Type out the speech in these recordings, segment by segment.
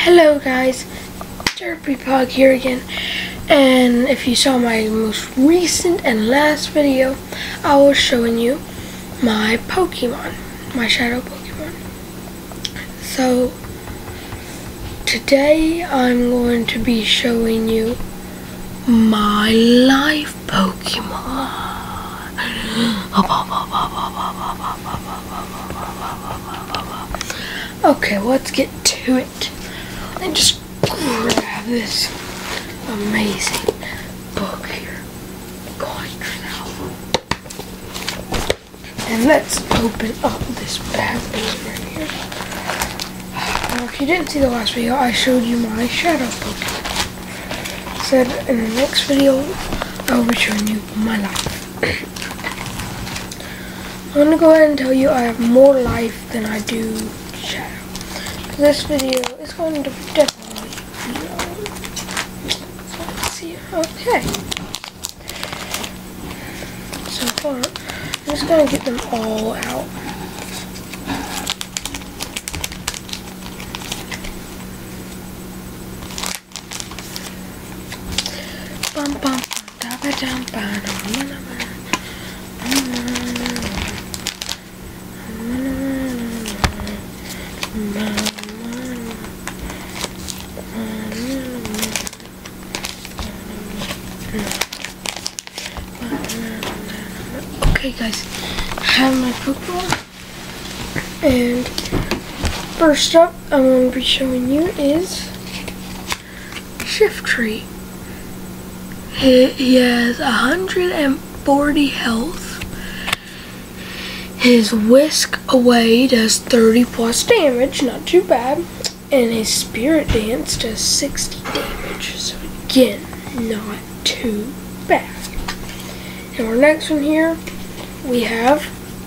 Hello guys, Derpy Pug here again, and if you saw my most recent and last video, I was showing you my Pokemon, my shadow Pokemon. So today I'm going to be showing you my live Pokemon. Okay, let's get to it. And just grab this amazing book here. And let's open up this bad boy right here. Now, if you didn't see the last video, I showed you my shadow Pokemon. Said in the next video, I'll be showing you my life. I'm going to go ahead and tell you I have more life than I do shadow. This video is going to definitely be long. So let's see. Okay. So far, I'm just going to get them all out. Bum bum da ba dum ba dum. Okay guys, I have my Pokemon, and first up I'm going to be showing you is Shiftry. He has 140 health. His Whisk Away does 30 plus damage, not too bad, and his Spirit Dance does 60 damage, so again, not too bad. And our next one here, we have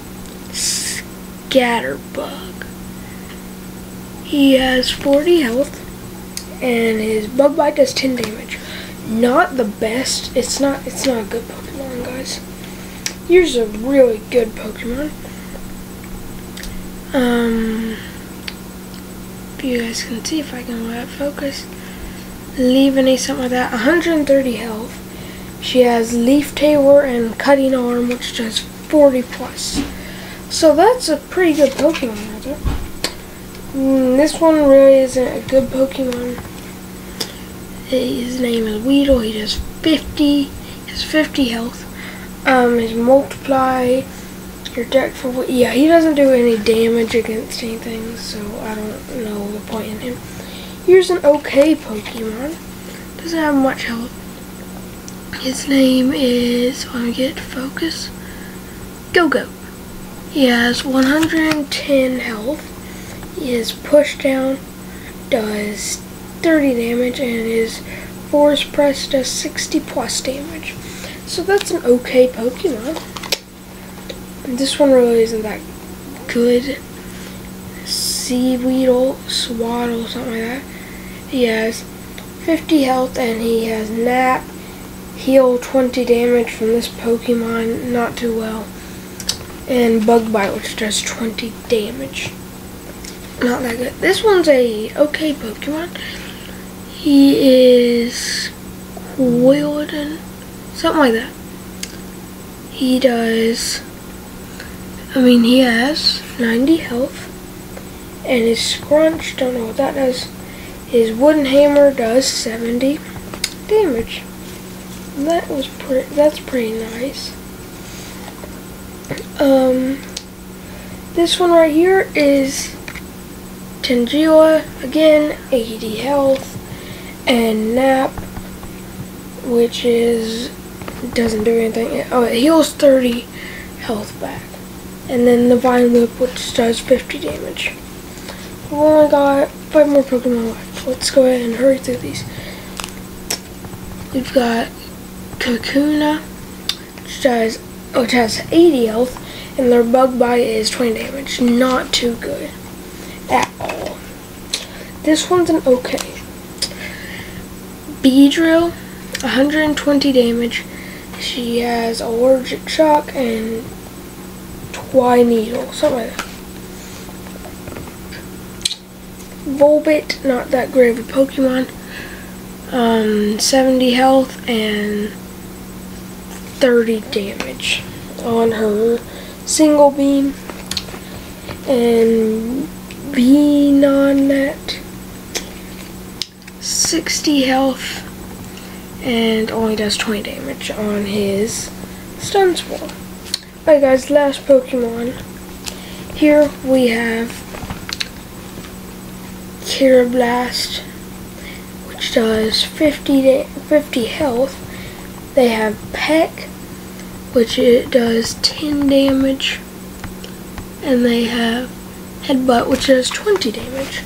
Scatterbug. He has 40 health, and his Bug Bite does 10 damage. Not the best. It's not a good Pokemon, guys. Here's a really good Pokemon. If you guys can see, if I can let it focus. Leaveney, something like that. 130 health. She has Leaf Tailor and Cutting Arm, which does 40 plus. So that's a pretty good Pokemon right there. This one really isn't a good Pokemon. His name is Weedle. He does 50. He has 50 health. His Multiply, your deck for yeah, he doesn't do any damage against anything, so I don't know the point in him. Here's an okay Pokemon. Doesn't have much health. His name is, let me get it to focus, Go-Go. He has 110 health. His Push Down does 30 damage, and his Force Press does 60 plus damage. So that's an okay Pokemon. And this one really isn't that good. Seaweedle, Swaddle, something like that. He has 50 health, and he has Nap, Heal 20 damage from this Pokemon, not too well. And Bug Bite, which does 20 damage. Not that good. This one's a okay Pokemon. He is Quilladin, something like that. He does, he has 90 health. And his Scrunch, don't know what that does. His Wooden Hammer does 70 damage. That's pretty nice. This one right here is Tangela, again 80 health, and Nap, which doesn't do anything. Oh, it heals 30 health back, and then the Vine Whip, which does 50 damage. We've only got 5 more Pokemon left. Let's go ahead and hurry through these. We've got Kakuna, which has 80 health, and their Bug Bite is 20 damage. Not too good at all. This one's an okay. Beedrill, 120 damage. She has Allergic Shock and Twineedle, something like that. Volbit, not that great of a Pokemon. 70 health and 30 damage on her single beam. And Venonat, 60 health and only does 20 damage on his Stun Spore. Alright guys, last Pokemon. Here we have Karrablast, which does 50 health. They have Peck, which it does 10 damage. And they have Headbutt, which does 20 damage.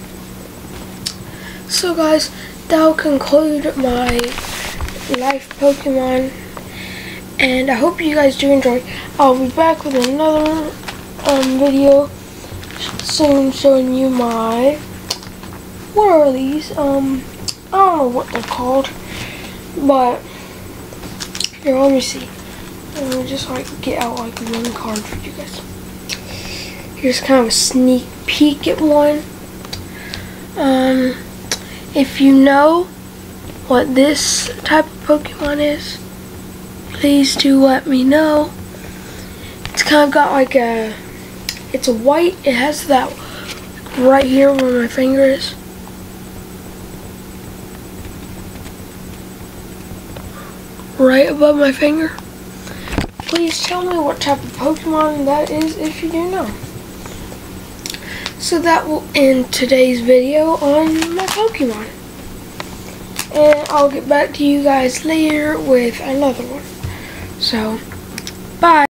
So guys, that will conclude my life Pokemon. And I hope you guys do enjoy. I'll be back with another video soon showing you my, what are these? I don't know what they're called, but here, let me see. Let me just like get out like one card for you guys. Here's kind of a sneak peek at one. If you know what this type of Pokemon is, please do let me know. It's kind of got like a, it's a white, it has that right here where my finger is. Right above my finger. Please tell me what type of Pokemon that is if you do know. So that will end today's video on my Pokemon. And I'll get back to you guys later with another one. So, bye.